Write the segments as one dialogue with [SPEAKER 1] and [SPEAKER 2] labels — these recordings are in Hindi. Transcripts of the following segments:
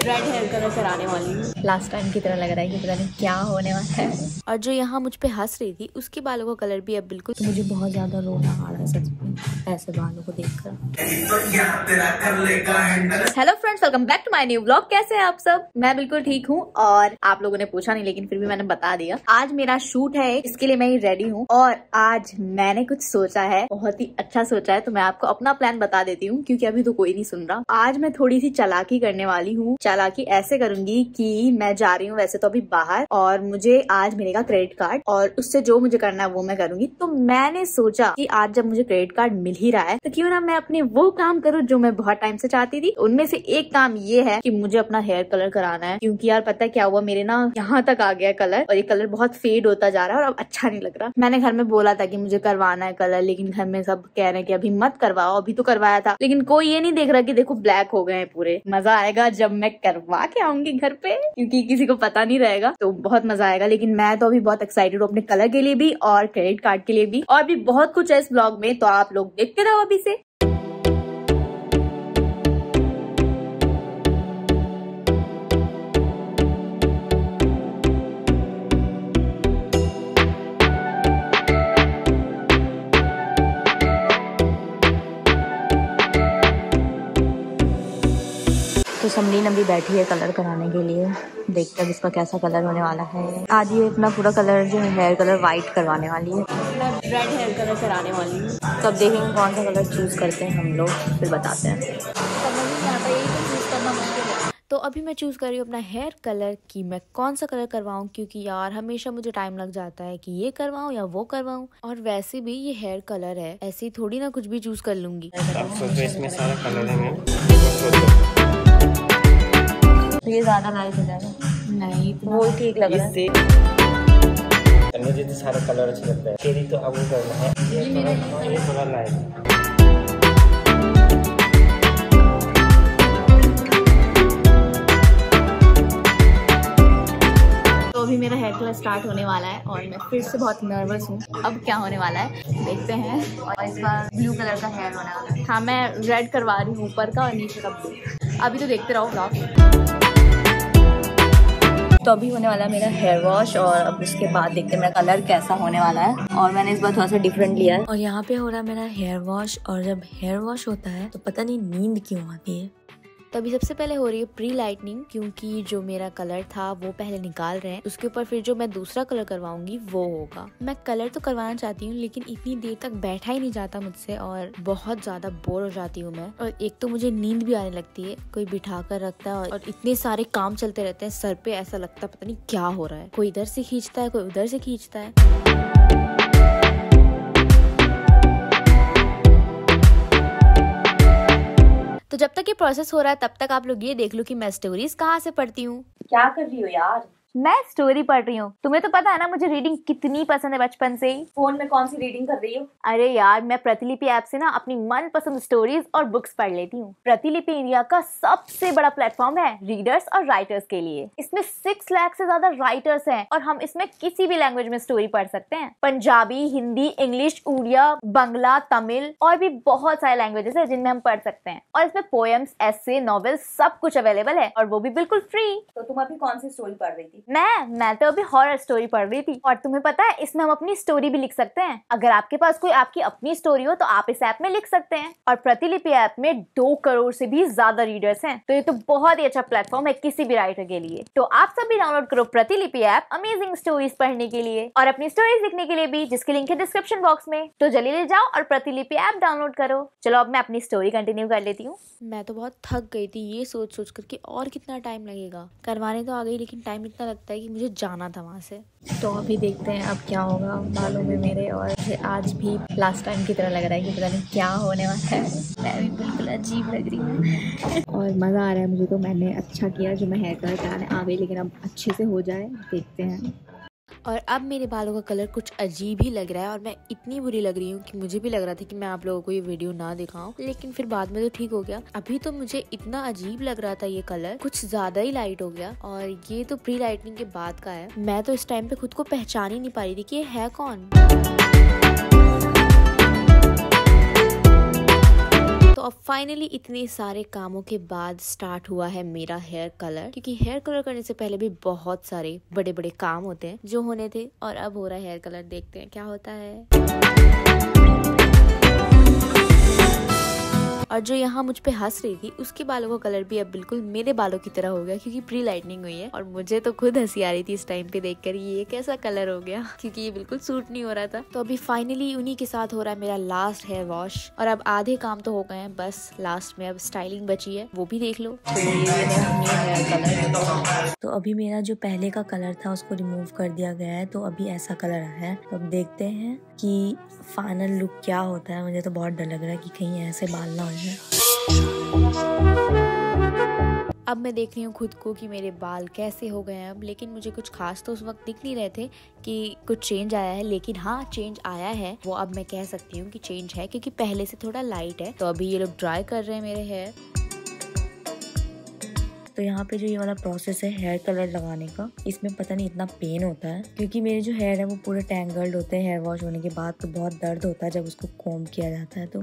[SPEAKER 1] रेड हेयर कलर कराने वाली हूँ।
[SPEAKER 2] लास्ट टाइम की तरह लग रहा है कि पता नहीं क्या होने वाला है।
[SPEAKER 1] और जो यहाँ मुझ पे हंस रही थी उसके बालों का कलर भी अब बिल्कुल।
[SPEAKER 2] तो मुझे बहुत ज्यादा रोना आ रहा है सच में ऐसे बालों को देखकर। Hello friends, welcome back to my new vlog. कैसे हैं आप सब? मैं बिल्कुल ठीक हूँ और आप लोगों ने पूछा नहीं लेकिन फिर भी मैंने बता दिया। आज मेरा शूट है, इसके लिए मैं ही रेडी हूँ और आज मैंने कुछ सोचा है, बहुत ही अच्छा सोचा है। तो मैं आपको अपना प्लान बता देती हूँ क्योंकि अभी तो कोई नहीं सुन रहा। आज मैं थोड़ी सी चालाकी करने वाली हूँ। चालाकी ऐसे करूंगी कि मैं जा रही हूँ वैसे तो अभी बाहर और मुझे आज मिलेगा क्रेडिट कार्ड और उससे जो मुझे करना है वो मैं करूंगी। तो मैंने सोचा कि आज जब मुझे क्रेडिट कार्ड मिल ही रहा है तो क्यों ना मैं अपने वो काम करूँ जो मैं बहुत टाइम से चाहती थी। उनमें से एक काम ये है कि मुझे अपना हेयर कलर कराना है क्योंकि यार पता है क्या हुआ, मेरे ना यहाँ तक आ गया कलर और ये कलर बहुत फेड होता जा रहा है और अब अच्छा नहीं लग रहा। मैंने घर में बोला था कि मुझे करवाना है कलर, लेकिन घर में सब कह रहे हैं कि अभी मत करवाओ। अभी तो करवाया था लेकिन कोई ये नहीं देख रहा कि देखो ब्लैक हो गए हैं पूरे। मजा आएगा जब मैं करवा के आऊंगी घर पे क्योंकि किसी को पता नहीं रहेगा, तो बहुत मजा आएगा। लेकिन मैं तो अभी बहुत एक्साइटेड हूँ अपने कलर के लिए भी और क्रेडिट कार्ड के लिए भी, और भी बहुत कुछ है इस ब्लॉग में, तो आप लोग देखते रहो अभी से। तो समरीन अभी बैठी है कलर कराने के लिए। देखते हैं इसका कैसा कलर होने वाला है। आज ये अपना पूरा कलर जो हेयर कलर वाइट करवाने वाली है।
[SPEAKER 1] मैं रेड हेयर कलर कराने वाली हूँ।
[SPEAKER 2] तो अब देखेंगे कौन सा कलर चूज करते हैं हम लोग, फिर बताते हैं।
[SPEAKER 1] समझ नहीं आता, यही तो चूज करना मुश्किल है। तो अभी मैं चूज कर रही हूँ अपना हेयर कलर कि मैं कौन सा कलर करवाऊँ, क्योंकि यार हमेशा मुझे टाइम लग जाता है कि ये करवाऊँ या वो करवाऊँ। और वैसे भी ये हेयर कलर है, ऐसे ही थोड़ी ना कुछ भी चूज कर लूंगी।
[SPEAKER 3] आप सोचो इसमें सारा कलर है मैम।
[SPEAKER 2] तो ये ज्यादा लाइट हो जाएगा? नहीं, वो ठीक लग रहा है।
[SPEAKER 3] मुझे तो सारा कलर अच्छा लगता है। तेरी तो अब करना है ये थोड़ा लाइट।
[SPEAKER 2] तो अभी मेरा हेयर कलर स्टार्ट होने वाला है और मैं फिर से बहुत नर्वस हूँ। अब क्या होने वाला है देखते हैं। और इस बार ब्लू कलर का हेयर होने वाला है। हाँ, मैं रेड करवा रही हूँ ऊपर का और नीचे का ब्लू। अभी तो देखते रहो ब्लॉग। तो अभी होने वाला है मेरा हेयर वॉश और अब उसके बाद देखते हैं मेरा कलर कैसा होने वाला है। और मैंने इस बार थोड़ा सा डिफरेंट लिया है। और यहाँ पे हो रहा है मेरा हेयर वॉश, और जब हेयर वॉश होता है तो पता नहीं नींद क्यों आती है।
[SPEAKER 1] तो अभी सबसे पहले हो रही है प्री लाइटनिंग, क्योंकि जो मेरा कलर था वो पहले निकाल रहे हैं। उसके ऊपर फिर जो मैं दूसरा कलर करवाऊंगी वो होगा। मैं कलर तो करवाना चाहती हूँ लेकिन इतनी देर तक बैठा ही नहीं जाता मुझसे और बहुत ज्यादा बोर हो जाती हूँ मैं। और एक तो मुझे नींद भी आने लगती है, कोई बिठा कर रखता है और इतने सारे काम चलते रहते हैं सर पे, ऐसा लगता है पता नहीं क्या हो रहा है। कोई इधर से खींचता है, कोई उधर से खींचता है। तो जब तक ये प्रोसेस हो रहा है तब तक आप लोग ये देख लो कि मैं स्टोरीज कहाँ से पढ़ती हूँ।
[SPEAKER 2] क्या कर रही हो यार?
[SPEAKER 1] मैं स्टोरी पढ़ रही हूँ। तुम्हें तो पता है ना मुझे रीडिंग कितनी पसंद है बचपन से ही।
[SPEAKER 2] फोन में कौन सी रीडिंग कर रही हो?
[SPEAKER 1] अरे यार, मैं प्रतिलिपि ऐप से ना अपनी मनपसंद स्टोरीज और बुक्स पढ़ लेती हूँ। प्रतिलिपि इंडिया का सबसे बड़ा प्लेटफॉर्म है रीडर्स और राइटर्स के लिए। इसमें 6 लाख से ज्यादा राइटर्स हैं और हम इसमें किसी भी लैंग्वेज में स्टोरी पढ़ सकते हैं। पंजाबी, हिंदी, इंग्लिश, उड़िया, बंगला, तमिल और भी बहुत सारे लैंग्वेजेस है जिनमें हम पढ़ सकते हैं। और इसमें पोएम्स, एस्से, नॉवेल सब कुछ अवेलेबल है और वो भी बिल्कुल फ्री।
[SPEAKER 2] तो तुम अभी कौन सी स्टोरी पढ़ रही थी?
[SPEAKER 1] मैं तो अभी हॉरर स्टोरी पढ़ रही थी। और तुम्हें पता है इसमें हम अपनी स्टोरी भी लिख सकते हैं। अगर आपके पास कोई आपकी अपनी स्टोरी हो तो आप इस ऐप में लिख सकते हैं। और प्रतिलिपि ऐप में 2 करोड़ से भी ज्यादा रीडर्स हैं, तो ये तो बहुत ही अच्छा प्लेटफॉर्म है किसी भी राइटर के लिए। तो आप सब भी डाउनलोड करो प्रतिलिपि ऐप अमेजिंग स्टोरीज पढ़ने के लिए और अपनी स्टोरीज लिखने के लिए भी, जिसकी लिंक है डिस्क्रिप्शन बॉक्स में। तो जल्दी जाओ और प्रतिलिपि ऐप डाउनलोड करो। चलो अब मैं अपनी स्टोरी कंटिन्यू कर लेती हूँ। मैं तो बहुत थक गई थी ये सोच सोच कर कि और कितना टाइम लगेगा। करवाने तो आ गई लेकिन टाइम इतना लगता है कि मुझे जाना था वहाँ से।
[SPEAKER 2] तो अभी देखते हैं अब क्या होगा बालों में मेरे। और आज भी लास्ट टाइम की तरह लग रहा है कि पता नहीं क्या होने वाला है। मैं भी बिल्कुल अजीब लग रही हूँ और मज़ा आ रहा है मुझे। तो मैंने अच्छा किया जो मैं हेयर कलर कराने आ गई, लेकिन अब अच्छे से हो जाए, देखते हैं।
[SPEAKER 1] और अब मेरे बालों का कलर कुछ अजीब ही लग रहा है और मैं इतनी बुरी लग रही हूँ कि मुझे भी लग रहा था कि मैं आप लोगों को ये वीडियो ना दिखाऊं, लेकिन फिर बाद में तो ठीक हो गया। अभी तो मुझे इतना अजीब लग रहा था ये कलर, कुछ ज्यादा ही लाइट हो गया। और ये तो प्री लाइटनिंग के बाद का है। मैं तो इस टाइम पे खुद को पहचान ही नहीं पा रही थी कि ये है कौन।
[SPEAKER 4] तो अब फाइनली इतने सारे कामों के बाद स्टार्ट हुआ है मेरा हेयर कलर, क्योंकि हेयर कलर करने से पहले भी बहुत सारे बड़े बड़े काम होते हैं जो होने थे, और अब हो रहा है हेयर कलर। देखते हैं क्या होता है। और जो यहाँ मुझ पे हंस रही थी उसके बालों का कलर भी अब बिल्कुल मेरे बालों की तरह हो गया, क्योंकि प्री लाइटनिंग हुई है। और मुझे तो खुद हंसी आ रही थी इस टाइम पे देखकर, ये कैसा कलर हो गया, क्योंकि ये बिल्कुल सूट नहीं हो रहा था। तो अभी फाइनली उन्हीं के साथ हो रहा है मेरा लास्ट हेयर वॉश, और अब आधे काम तो हो गए हैं, बस लास्ट में अब स्टाइलिंग बची है, वो भी देख लो। तो ये हेयर कलर। तो अभी मेरा जो पहले का कलर था उसको रिमूव कर दिया गया है, तो अभी ऐसा कलर आया है। तो अब देखते हैं कि फाइनल लुक क्या होता है। मुझे तो बहुत डर लग रहा है कि कहीं ऐसे बाल ना हो जाए। अब मैं देख रही हूँ खुद को कि मेरे बाल कैसे हो गए हैं अब, लेकिन मुझे कुछ खास तो उस वक्त दिख नहीं रहे थे कि कुछ चेंज आया है, लेकिन हाँ चेंज आया है, वो अब मैं कह सकती हूँ कि चेंज है, क्योंकि पहले से थोड़ा लाइट है। तो अभी ये लोग ड्राई कर रहे हैं मेरे हेयर। तो यहाँ पे जो ये वाला प्रोसेस है हेयर कलर लगाने का, इसमें पता नहीं इतना पेन होता है, क्योंकि मेरे जो हेयर है वो पूरे टैंगल्ड होते हैं हेयर वॉश होने के बाद, तो बहुत दर्द होता है जब उसको कोम्ब किया जाता है। तो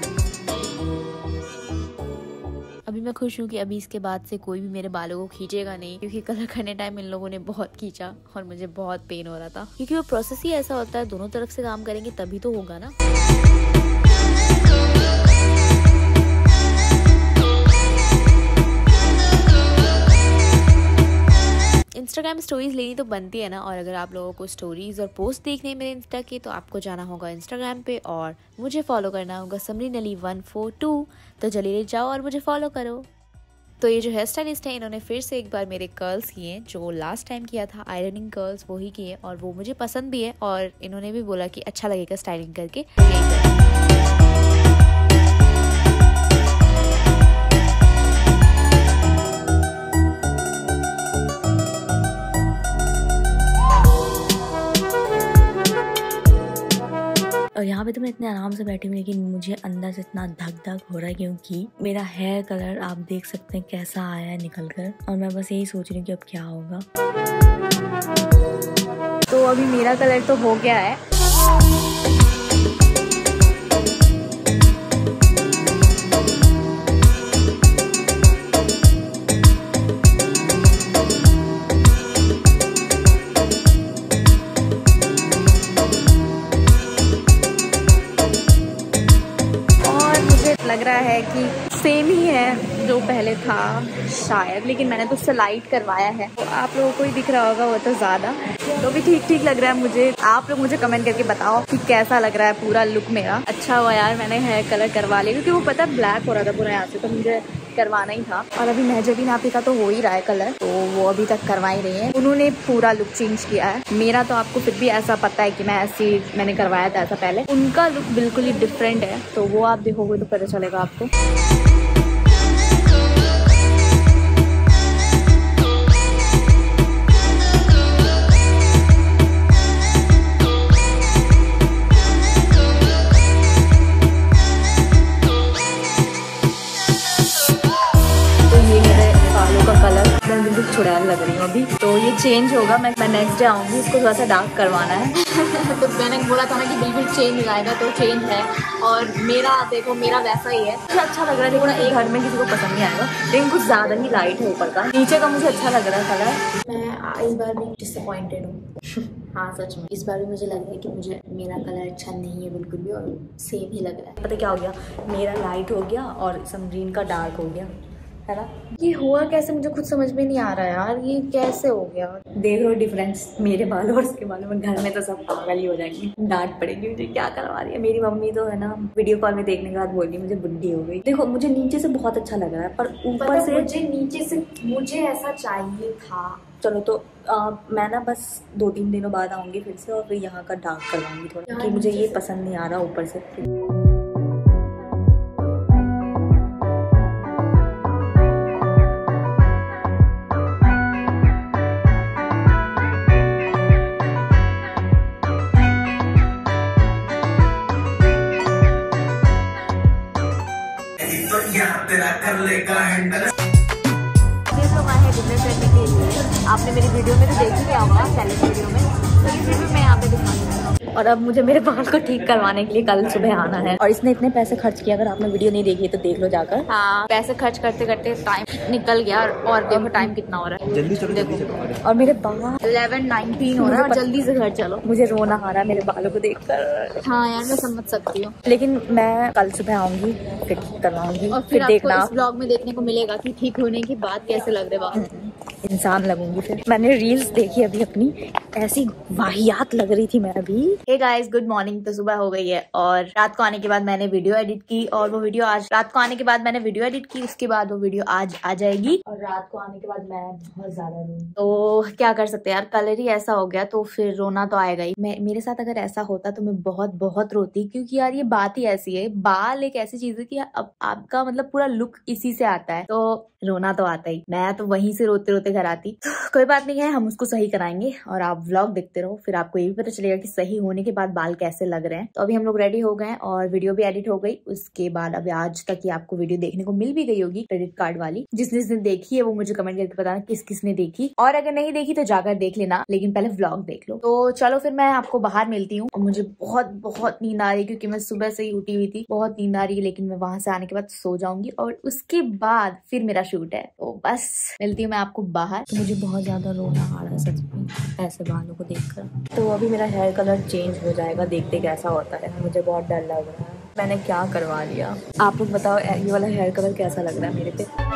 [SPEAKER 4] अभी मैं खुश हूँ कि अभी इसके बाद से कोई भी मेरे बालों को खींचेगा नहीं, क्योंकि कलर करने टाइम इन लोगों ने बहुत खींचा और मुझे बहुत पेन हो रहा था, क्योंकि वो प्रोसेस ही ऐसा होता है, दोनों तरफ से काम करेंगे तभी तो होगा ना। इंस्टाग्राम स्टोरीज लेनी तो बनती है ना, और अगर आप लोगों को स्टोरीज और पोस्ट देखने मेरे इंस्टा के, तो आपको जाना होगा इंस्टाग्राम पे और मुझे फॉलो करना होगा समरीन अली 142। तो जल्दी जाओ और मुझे फॉलो करो। तो ये जो हेयर स्टाइलिस्ट है इन्होंने फिर से एक बार मेरे कर्ल्स किए, जो लास्ट टाइम किया था आयरनिंग कर्ल्स वही किए, और वो मुझे पसंद भी है, और इन्होंने भी बोला कि अच्छा लगेगा स्टाइलिंग करके। और यहाँ पे तो मैं इतने आराम से बैठी हूँ, लेकिन मुझे अंदर से इतना धक धक हो रहा है, क्योंकि मेरा हेयर कलर आप देख सकते हैं कैसा आया है निकल कर, और मैं बस यही सोच रही हूँ कि अब क्या होगा।
[SPEAKER 2] तो अभी मेरा कलर तो हो गया है। लग रहा है कि सेम ही है जो पहले था शायद, लेकिन मैंने तो उससे लाइट करवाया है, तो आप लोगों को ही दिख रहा होगा वो तो ज़्यादा, तो भी ठीक ठीक लग रहा है मुझे। आप लोग मुझे कमेंट करके बताओ कि कैसा लग रहा है पूरा लुक मेरा। अच्छा हुआ यार मैंने हेयर कलर करवा लिया, क्योंकि वो पता है ब्लैक हो रहा था पूरा यहाँ से, तो मुझे करवाना ही था। और अभी महजबीन आपी का तो हो ही रहा है कलर, तो वो अभी तक करवा ही रही है। उन्होंने पूरा लुक चेंज किया है। मेरा तो आपको फिर भी ऐसा पता है कि मैंने करवाया था ऐसा पहले। उनका लुक बिल्कुल ही डिफरेंट है, तो वो आप देखोगे तो पता चलेगा आपको। बिल्कुल चुड़ैल लग रही हूँ अभी, तो ये चेंज होगा। मैं नेक्स्ट डे आऊँगी, इसको थोड़ा सा डार्क करवाना है। तो मैंने बोला था ना कि बिल्कुल चेंज लाएगा, तो चेंज है। और मेरा देखो मेरा वैसा ही है, मुझे अच्छा लग रहा है। देखो ना एक घर में किसी को पसंद नहीं आएगा, लेकिन कुछ ज़्यादा ही लाइट है ऊपर का, नीचे का मुझे अच्छा लग रहा है कलर। मैं इस बार भी डिसअपॉइंटेड हूँ। हाँ सच में इस बार भी मुझे लग रहा है कि मुझे मेरा कलर अच्छा नहीं है बिल्कुल भी, और सेम ही लग रहा है। पता क्या हो गया, मेरा लाइट हो गया और समरीन का डार्क हो गया, है ना। ये हुआ कैसे मुझे खुद समझ में नहीं आ रहा यार, ये कैसे हो गया। देख लो डिफरेंस मेरे बालों और उसके बालों में। घर में तो सब पागल ही हो जाएंगे, डांट पड़ेगी मुझे, क्या करवा रही है। मेरी मम्मी तो है ना वीडियो कॉल में देखने के बाद बोल रही मुझे बुढ़ी हो गई। देखो मुझे नीचे से बहुत अच्छा लग रहा है, पर ऊपर से मुझे नीचे से मुझे ऐसा चाहिए था। चलो तो मैं ना बस 2-3 दिनों बाद आऊँगी फिर से, और फिर यहाँ का डार्क करवाऊंगी थोड़ा, क्योंकि मुझे ये पसंद नहीं आ रहा ऊपर से। आपने मेरी वीडियो में तो देख ही लिया होगा, चैलेंज वीडियो में, तो फिर भी मैं यहाँ पे दिखा दूँगा। और अब मुझे मेरे बाल को ठीक करवाने के लिए कल सुबह आना है। और इसने इतने पैसे खर्च किए, अगर आपने वीडियो नहीं देखी तो देख लो जाकर। हाँ, पैसे खर्च करते करते टाइम निकल गया और देखो टाइम कितना हो रहा है, जल्दी चलो देखो। और मेरे बाल 11:19 हो रहा है और जल्दी से घर चलो। मुझे रोना आ रहा है मेरे बालों को देखकर। हाँ यार, मैं समझ सकती हूँ, लेकिन मैं कल सुबह आऊंगी फिर करवाऊंगी और फिर देखना इस ब्लॉग में देखने को मिलेगा कि ठीक होने के बाद कैसे लग रहे बाल। इंसान लगूंगी फिर। मैंने रील्स देखी अभी अपनी, ऐसी वाहियात लग रही थी मैं अभी। Hey guys, good morning. तो सुबह हो गई है और रात को आने के बाद मैंने वीडियो एडिट की और वो वीडियो आज रात को आने के बाद मैंने वीडियो एडिट की, उसके बाद वो वीडियो आज आ जाएगी। और रात को आने के बाद मैं बहुत ज्यादा रोई, तो क्या कर सकते हैं यार, कलर ही ऐसा हो गया तो फिर रोना तो आएगा ही। मेरे साथ अगर ऐसा होता तो मैं बहुत बहुत रोती, क्योंकि यार ये बात ही ऐसी है, बाल एक ऐसी चीज है कि अब आपका मतलब पूरा लुक इसी से आता है, तो रोना तो आता ही। मैं तो वहीं से रोते रोते घर आती। तो कोई बात नहीं है, हम उसको सही कराएंगे और आप व्लॉग देखते रहो, फिर आपको ये भी पता चलेगा कि सही होने के बाद बाल कैसे लग रहे हैं। तो अभी हम लोग रेडी हो गए और वीडियो भी एडिट हो गई। उसके बाद अभी आज तक ही आपको वीडियो देखने को मिल भी गई होगी क्रेडिट कार्ड वाली। जिसने देखी है वो मुझे कमेंट करके बताना किस किसने देखी, और अगर नहीं देखी तो जाकर देख लेना, लेकिन पहले व्लॉग देख लो। तो चलो फिर मैं आपको बाहर मिलती हूँ। और मुझे बहुत बहुत नींद आ रही है क्योंकि मैं सुबह से ही उठी हुई थी, बहुत नींद आ रही है, लेकिन मैं वहां से आने के बाद सो जाऊंगी और उसके बाद फिर मेरा शूट है। तो बस मिलती हूँ मैं आपको बाहर। तो मुझे बहुत ज्यादा रोना आ रहा है सच में ऐसे बालों को देखकर। तो अभी मेरा हेयर कलर चेंज हो जाएगा, देखते कैसा होता है। मुझे बहुत डर लग रहा है, मैंने क्या करवा लिया। आप लोग बताओ ये वाला हेयर कलर कैसा लग रहा है मेरे पे।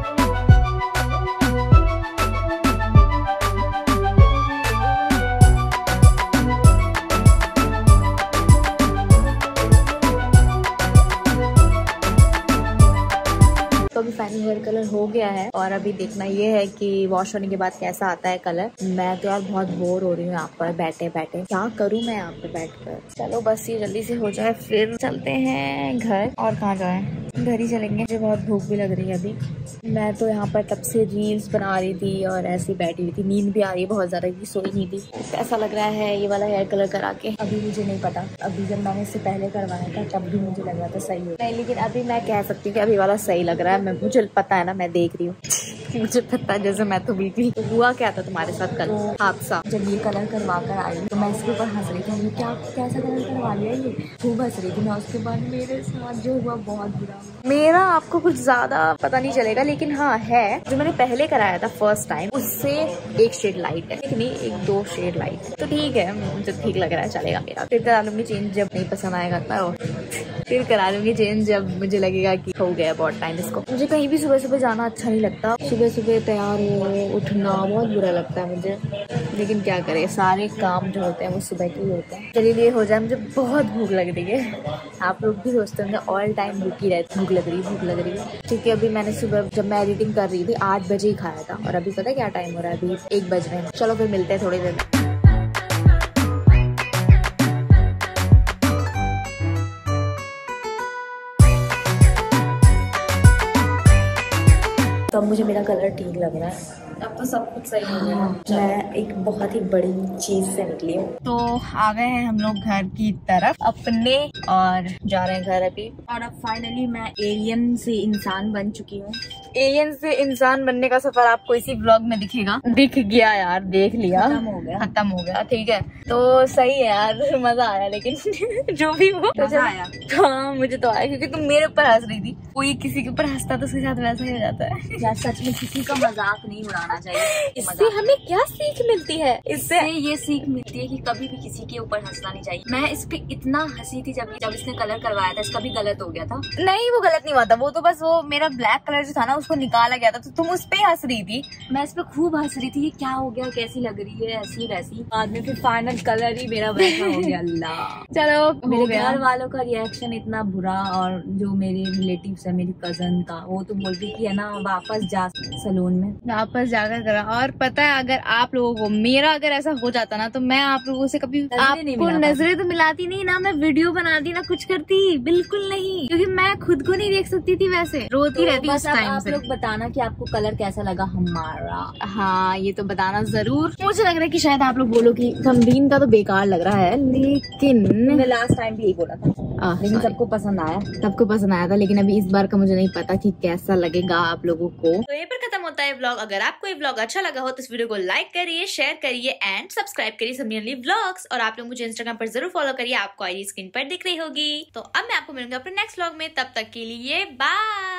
[SPEAKER 2] तो अभी फाइनल हेयर कलर हो गया है और अभी देखना ये है कि वॉश होने के बाद कैसा आता है कलर। मैं तो यार बहुत बोर हो रही हूँ यहाँ पर बैठे बैठे, क्या करूँ मैं यहाँ पे बैठकर। चलो बस ये जल्दी से हो जाए फिर चलते हैं घर। और कहाँ जाए, घर ही चलेंगे। मुझे बहुत भूख भी लग रही है अभी। मैं तो यहाँ पर तब से रील्स बना रही थी और ऐसी बैठी हुई थी, नींद भी आ रही है बहुत ज्यादा की, सोई नहीं थी। कैसा लग रहा है ये वाला हेयर कलर करा के अभी मुझे नहीं पता। अभी जब मैंने इससे पहले करवाया था तब भी मुझे लग रहा था सही हो, नहीं, लेकिन अभी मैं कह सकती हूँ कि अभी वाला सही लग रहा है। मुझे पता है ना, मैं देख रही हूँ मुझे पता है। जैसे मैं तो बिल्कुल, तो हुआ क्या था तुम्हारे साथ कल हादसा, जब ये कलर करवा कर आई तो मैं इसके ऊपर हंस रही थी, क्या कैसा कलर करवा लिया ये, खूब हंस रही थी मैं। उसके बाद मेरे साथ जो हुआ बहुत बुरा हुआ। मेरा आपको कुछ ज्यादा पता नहीं चलेगा, लेकिन हाँ है, जो मैंने पहले कराया था फर्स्ट टाइम उससे एक शेड लाइट है, नहीं एक 2 शेड लाइट है, तो ठीक है, मुझे ठीक लग रहा है, चलेगा मेरा। फिर करा लूंगी चेंज जब नहीं पसंद आएगा तो फिर करा लूंगी चेंज जब मुझे लगेगा कि हो गया बहुत टाइम इसको। मुझे कहीं भी सुबह सुबह जाना अच्छा नहीं लगता, सुबह सुबह तैयार हो उठना बहुत बुरा लगता है मुझे, लेकिन क्या करें, सारे काम जो होते हैं वो सुबह के ही होते हैं। चलिए हो जाए, मुझे बहुत भूख लग रही है। आप लोग भी सोचते होंगे ऑल टाइम भूख लग रही है, क्योंकि अभी मैंने सुबह जब मैं एडिटिंग कर रही थी 8 बजे ही खाया था और अभी पता है क्या टाइम हो रहा है, अभी 1 बज रहे हैं। चलो फिर मिलते हैं थोड़ी देर में। तो अब मुझे मेरा कलर ठीक लग रहा है, अब तो सब कुछ सही हो गया। मैं एक बहुत ही बड़ी चीज से निकली हूँ। तो आ गए हैं हम लोग घर की तरफ अपने और जा रहे हैं घर अभी। और अब फाइनली मैं एलियन से इंसान बन चुकी हूँ। एलियन से इंसान बनने का सफर आपको इसी ब्लॉग में दिखेगा। दिख गया यार, देख लिया, खत्म हो गया ठीक है। तो सही है यार, मजा आया, लेकिन जो भी हो तो आया। हाँ मुझे तो आया, क्योंकि तुम मेरे ऊपर हंस रही थी। कोई किसी के ऊपर हंसता तो उसके साथ वैसा ही हो जाता है यार। सच में किसी का मजाक नहीं उड़ाना चाहिए। इससे हमें क्या सीख मिलती है? इससे ये सीख मिलती है कि कभी भी किसी के ऊपर हंसना नहीं चाहिए। मैं इस पे इतना हंसी थी जब इसने कलर करवाया था, इसका भी गलत हो गया था। नहीं वो गलत नहीं हुआ था, वो तो बस वो मेरा ब्लैक कलर जो था ना उसको निकाला गया था, तो तुम उस पे हंस रही थी। मैं इस पे खूब हंस रही थी, ये क्या हो गया, कैसी लग रही है, ऐसी वैसी। बाद में फिर फाइनल कलर ही मेरा वैसा हो गया। अल्लाह चलो, मेरे घर वालों का रिएक्शन इतना बुरा, और जो मेरे रिलेटिव्स है, मेरी कजन का, वो तो बोलती कि है ना वापस जा सैलून में, वापस जाकर करा। और पता है अगर आप लोगों को मेरा अगर ऐसा हो जाता ना, तो मैं आप लोगों से कभी आपको नजरें तो मिलाती नहीं ना, मैं वीडियो बनाती ना कुछ करती, बिल्कुल नहीं, क्योंकि मैं खुद को नहीं देख सकती थी, वैसे रोती रहती उस टाइम से। आप लोग बताना कि आपको कलर कैसा लगा हमारा। हाँ ये तो बताना जरूर। मुझे लग रहा है कि शायद आप लोग बोलो कि समरीन का तो बेकार लग रहा है, लेकिन मैंने लास्ट टाइम भी यही बोला था, लेकिन सबको पसंद आया, सबको पसंद आया था। लेकिन अभी इस बार का मुझे नहीं पता कि कैसा लगेगा आप लोगों को। तो यहीं पर खत्म होता है व्लॉग। अगर आपको ये व्लॉग अच्छा लगा हो तो इस वीडियो को लाइक करिए, शेयर करिए एंड सब्सक्राइब करिए समीरनली व्लॉग्स। और आप लोग मुझे इंस्टाग्राम पर जरूर फॉलो करिए, आपको आईडी स्क्रीन पर दिख रही होगी। तो अब मैं आपको मिलूंगी अपने नेक्स्ट व्लॉग में, तब तक के लिए बाय।